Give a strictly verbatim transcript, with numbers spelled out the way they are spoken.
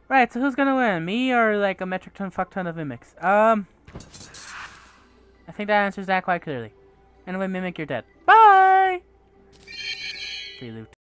Right, so who's gonna win? Me or like a metric ton fuck ton of mimics? Um, I think that answers that quite clearly. Anyway, Mimic, you're dead. Bye! Free loot.